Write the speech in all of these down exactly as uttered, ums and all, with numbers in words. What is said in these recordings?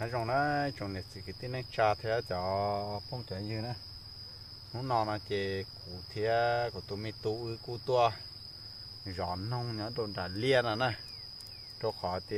nói chung nó chung này chỉ cái tiếng nó cha thế cho phong trào như nữa nó nọ nó chỉ cụ thế của tụi mình tụ cụ tua rón nông nhớ đồn đã liên rồi nè cho khó thì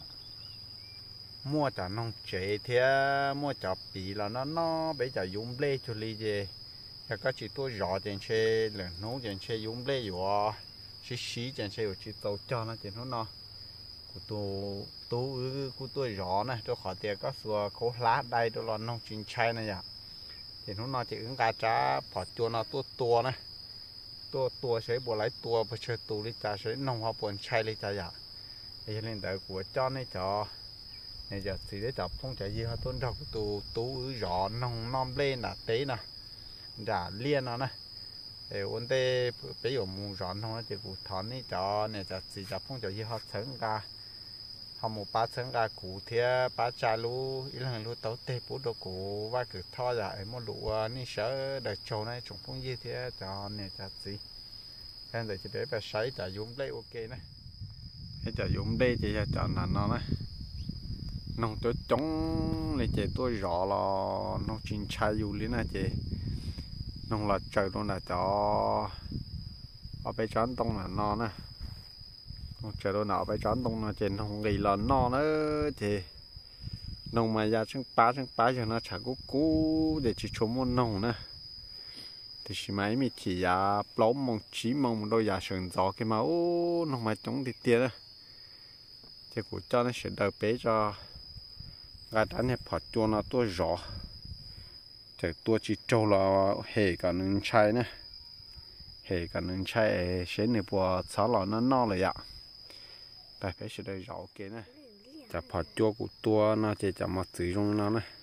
mua trả nông chế thế mua trả bì là nó nó bây giờ dùng lê cho lý gì thì có chỉ tôi rõ trên xe là nấu trên xe dùng lê rồi xí xí trên xe của chị tàu cho nó trên nó nó của tôi tôi của tôi rõ này cho khó thì có số cố lá đây tôi là nông chín chay này ạ thì nó nó chỉ ứng cá trả bỏ chua nó tua tua này tua tua sẽ bỏ lấy tua bỏ chơi tua đi trả sẽ nông họ buồn chay đi trả dạ thì nên đợi của cho này cho này giờ thì để tập không chạy gì họ tôn trọng tụ tụ rõ nông non lên là tế nè đã liên nó này để vấn đề bây giờ muốn rõ nó chỉ cụ thon này cho này giờ thì tập không chạy gì họ sớm ra họ một ba sớm ra cụ thế ba cha lu ý là lu tấu tê bút đồ cụ và cứ thò ra ấy một lũ ní sợ đợt trâu này chúng không gì thế cho này giờ gì nên để chỉ để phải sấy cho dùng đây ok này cái cho dùng đây thì cho là nó này nông tôi chống này chị tôi rõ là nông chín chai dù lý này chị nông là trời luôn là cho ở bên trán tông là no nè nông trời luôn nào bên trán tông là chị nông nghỉ là no nữa chị nông mà ra chân phá chân phá cho nó chả có cú để chỉ trốn một nông nữa thì chỉ mấy mình chỉ ra plóng mong chỉ mong đôi giả sườn gió cái máu nông mà chống thì tiền đó thì của cho nó sẽ đỡ bé cho gà đá này phật chua nó tua rõ thì tua chỉ trâu là hệ cả nương chai nè hệ cả nương chai sẽ nè bùa sáu lò nó no rồi ạ tại phải sẽ đợi rõ kia nè chả phật chua của tua nó chỉ chả mặt sử dụng nó nè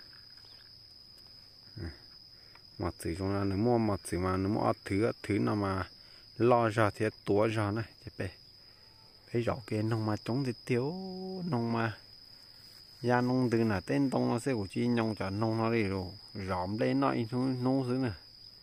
mặt sử dụng nó nếu mua mặt sử mà nếu mua thứ thứ nào mà lo ra thì tua ra này thì phải phải rõ kia nông mà chống thì thiếu nông mà gia nông từ là tên tông nó sẽ của chi nhông cho nông nó đi rồi rõm lên nó nó nô dưới nè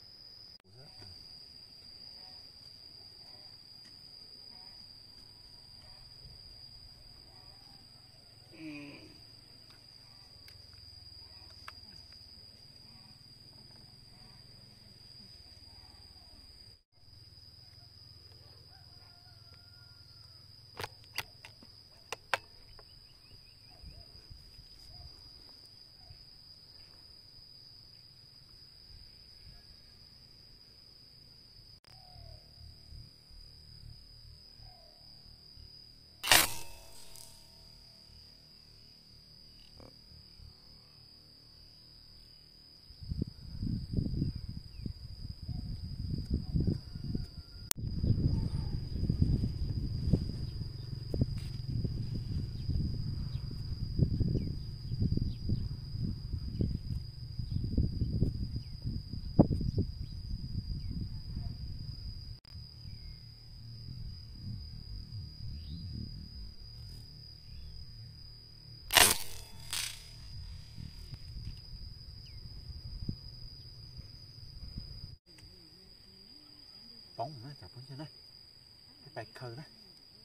bóng nó chả bóng chân đây cái bạch khờ đấy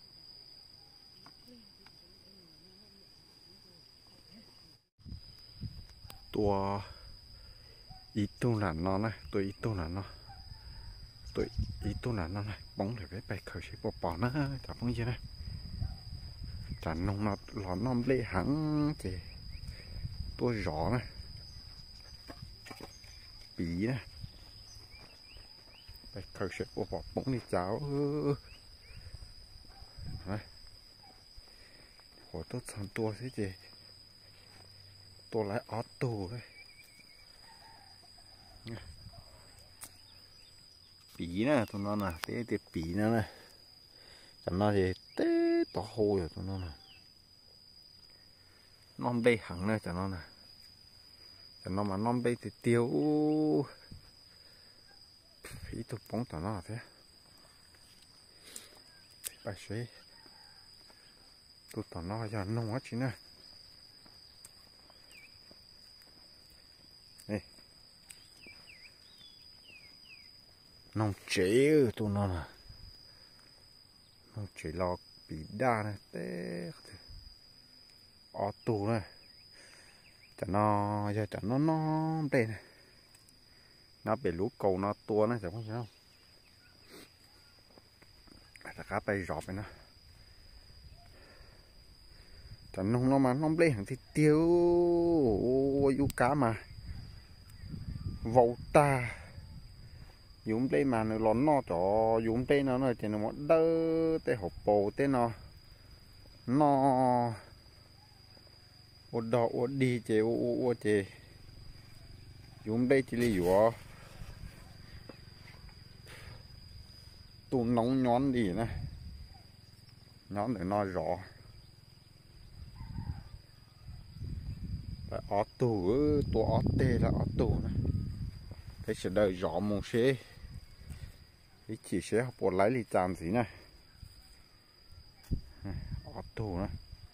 tua ít tu là nó này tôi ít tu là nó tôi ít tu là nó này bóng để cái bạch khờ sẽ bỏ bỏ nó chả bóng chân đây chả nông nó lò non lê hẳn thì tôi rõ này bí này bạch khờ sẽ bỏ bỏ bóng đi cháu này của tôi chọn tua thế gì tôi lại ót tù đấy bí nè tụi nó nè thế thì bí nữa nè chẳng nó thì té to hôi rồi tụi nó nè non bê hẳn nè chẳng nó nè chẳng nó mà non bê thì tiêu phí tụt bóng tụi nó là thế bài suy tụt tụi nó giờ nông hết chứ nè đây nông chế tụi nó nè nông chế lo bị đa này té ở tù này chả nó giờ chả nó nó đây này nó bị lú cầu nó tua nó chẳng có gì đâu là cá bay rọp này nó chả nông nó mà nó lên hàng thì tiêu yêu cá mà vậu ta dùng đây mà nó lón nó cho dùng đây nó nó thì nó mất đỡ tới hộp bầu tới nó nó ô đỏ ô đi chế ô ô ô chế dùng đây chỉ là dùa tụ nóng nhón đi nè nhón để nó rõ là ở tù tù ở tê là ở tù nè thế sẽ đợi rõ một xe thì chỉ sẽ học bộ lấy lì chạm gì này ở tù nè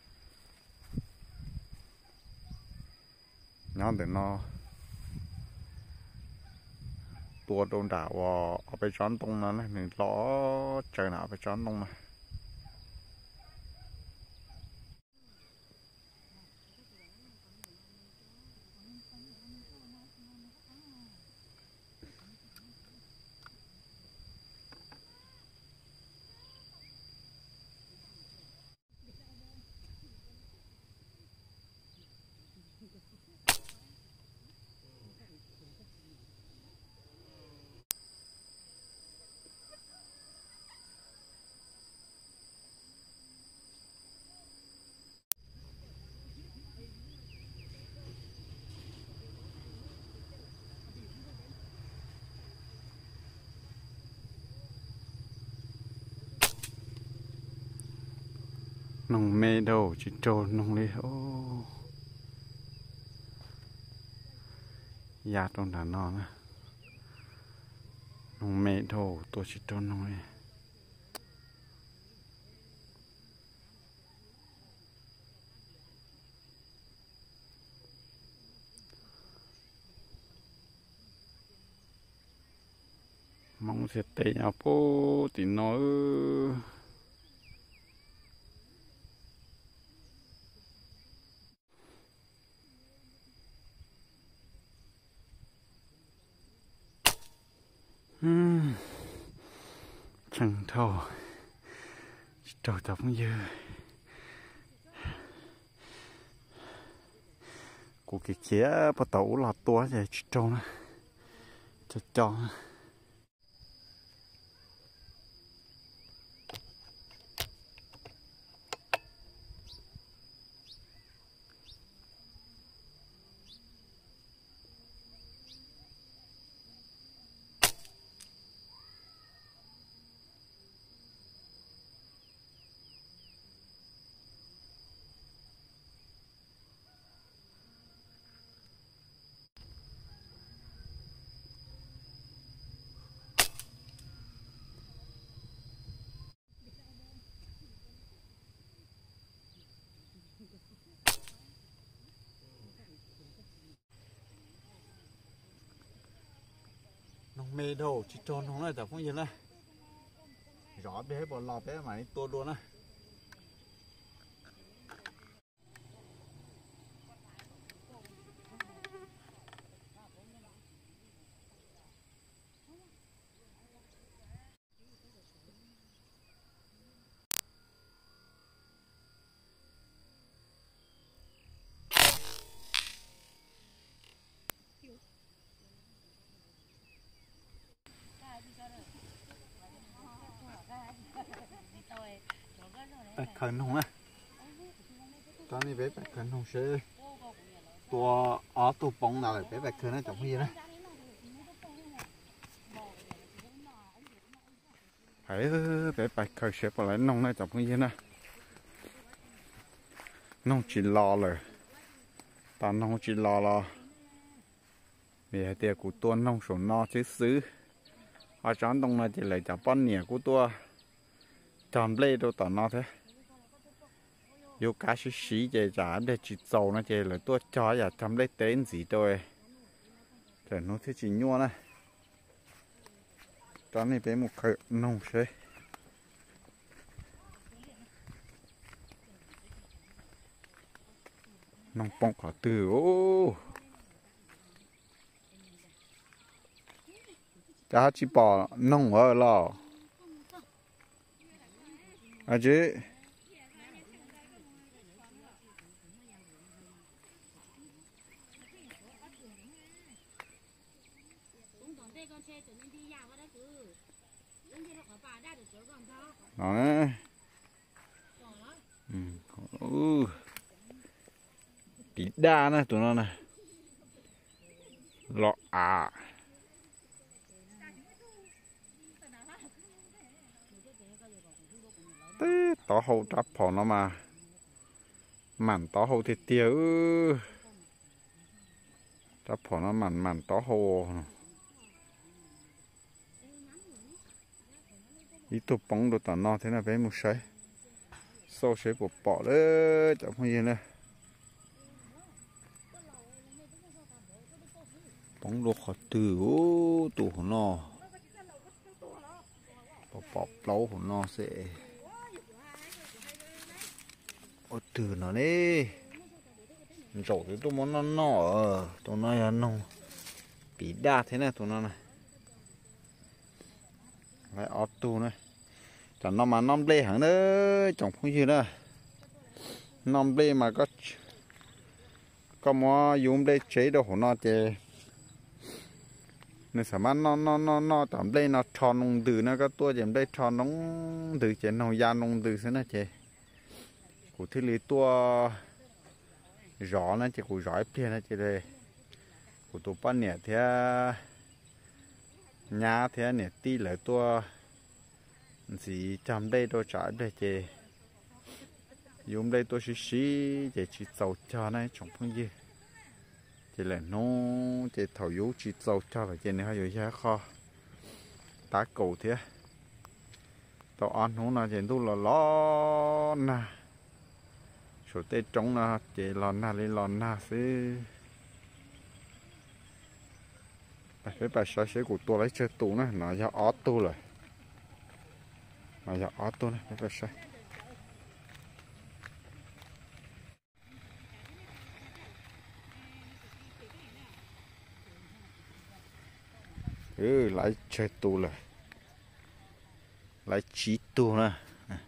nhón để nó tua đồn đảo ở bên tròn tông nó này mình ló trời nào bên tròn tông này nông mê đâu chỉ trôn nông đi ô ya trong đàn nó nè nông mê đâu tôi chỉ trôn nông đi mong sẽ tệ nhau phố thì nói Hmm. Chẳng thầu trâu tập cũng dư của cái kia bắt đầu là tua vậy trâu nó cho cho nông mê đâu chỉ trôn không này tập cũng gì này rõ bé bỏ lò bé mà tua luôn á bạch khẩn không á cho nên bé bạch khẩn không sẽ tua ở tua bóng nào bé bạch khẩn nó chẳng gì nữa phải bé bạch khẩn sẽ bỏ lại nông này chẳng gì nữa nông chỉ lo rồi ta nông chỉ lo lo vì tiền của tua nông số no chứ xứ ở trong đông này thì lại chẳng bao nhiêu của tua tròn lê đâu tao nó thế yêu cá xí xí vậy chả để chỉ dầu nó chơi là tua cho giờ chăm lấy tên gì thôi rồi nó thế chỉ nhua này cho nên bé một khởi nông sẽ nông bông khó từ ô cha chỉ bỏ nông ở lò à chứ đó ừ. Bị đa nè tụi nó nè lọ à thế tỏ hậu trap phò nó mà mặn tỏ hậu thì tiêu trap phò nó mặn mặn tỏ hậu ít tụ bóng đồ tỏ nó thế là bé một sấy sau sấy bộ bỏ đấy chẳng có gì nữa bóng đồ khó từ ô tụ của nó bỏ bỏ lâu của nó sẽ ô từ nó đi rồi thì tôi muốn nó nọ tụi nó là nó bị đa thế này tụi nó này lại ót tu này chẳng nó mà non lê hẳn nữa chẳng không gì nữa non lê mà có có mò dùng để chế đồ của nó thì nên sao mà nó nó nó nó tạm đây nó tròn nông từ nó có tua chém đây tròn nông từ chén nông da nông từ thế này chị của thứ lý tua rõ nó chỉ của rõ kia nó chỉ đây của tụ pan nhẹ thế nhà thế nhẹ tí lại tua gì chăm đây tôi trả đây chị dùng đây tôi xí xí chị chỉ giàu cho này chẳng phong gì chị là nó chị thầu yếu chỉ giàu cho phải chị này hay giá kho tá cầu thế tao ăn nó là chị tu là lo nè số tê trống là chị lòn na lên lòn na xí cái bài sáng sẽ của tôi lấy chơi tủ này nó ra ót tu rồi nó ra ót tu này cái bài sáng ừ lấy chơi tủ rồi lấy chí tu nè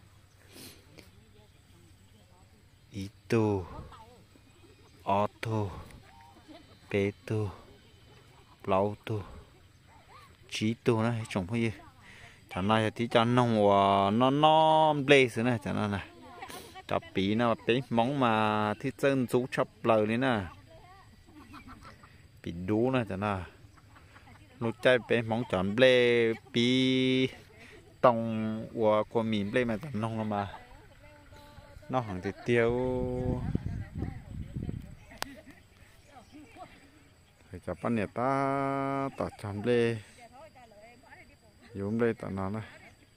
ý tu ót tu bê tu lâu tu chí tu này trồng cái gì chẳng này thì cho nông và nó nó blê xứ này chẳng này này chọc bí nó bé móng mà thì chân chú chọc lời đấy nè bị đú này chẳng nào lúc chạy bé móng chọn blê bí tông và qua mìn blê mà chẳng nông mà nó hàng thì tiêu phải cho pan nhiệt ta tỏ chọn blê dùng đây tỏ nó này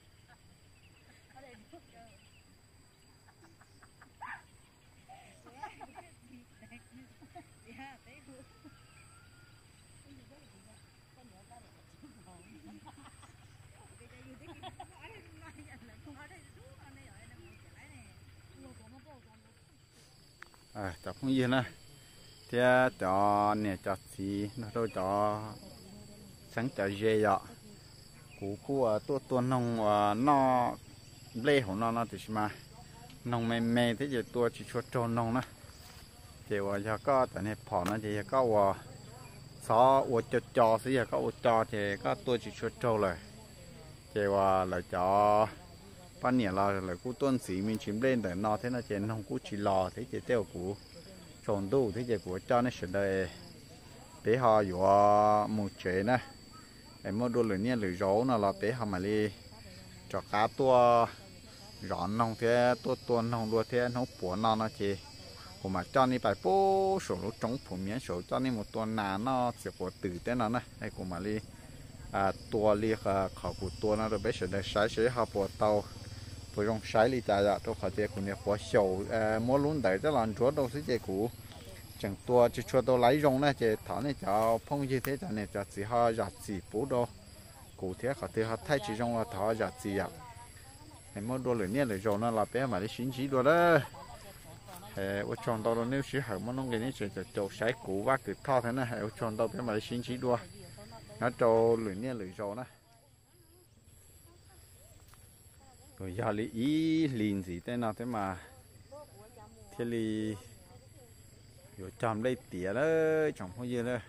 à chọc không gì nè thì cho nè cho gì nó đâu cho sáng cho dê vậy cú cú tua tua nông nó lê của nó nó thì mà nông mè mè thế giờ tua chỉ cho trâu nông nè thìว่าจะก็แต่เนี่ยพอนะthìก็ว่าซอว่าจะจอสิก็ว่าจอthìก็ตัวchỉ cho trâuเลยthìว่าlà cho ban nhiêu là là cú tuân sĩ mình chìm lên để nó thế là trên nông cú chỉ lò thế thì tiêu cú trồng đủ thế thì của cho nó sẽ đây để họอยู่một chế nè em mua đồ lưỡi nha lưỡi rấu nó là bé hầm mà đi cho cá tua rọn nông thế tua tua nông đua thế nó bủa nó nó chỉ của mà cho ni bài bố sổ nó trống phủ miếng sổ cho ni một tuần nà nó sẽ bủa tử thế nó này hay của mà đi à tua đi khảo của tua nó rồi bé sẽ để sái sẽ học bủa tàu bủa trong sái đi chạy ra tôi khỏi chơi của nhà bủa sầu mua luôn đấy cho làm chúa đâu sẽ chơi của chẳng tua chỉ cho tôi lấy rong này chỉ thảo này cho phong như thế cho này cho chỉ họ giặt chỉ bố đồ cụ thể họ thì họ thay chỉ rong là thảo giặt chỉ ạ em mua đồ lửa nhẹ lửa rong nó là bé mà đi xin chỉ đồ đó hệ ở trong đó nếu chỉ hở mà nó cái này chỉ cho chỗ sấy cũ và cứ thao thế này hệ ở trong đó cái mà xin chỉ đua nó cho lưỡi nha lưỡi rò nè rồi giờ lý ý liền gì thế nào thế mà thế li rồi chăm đây tỉa đó chẳng có gì nữa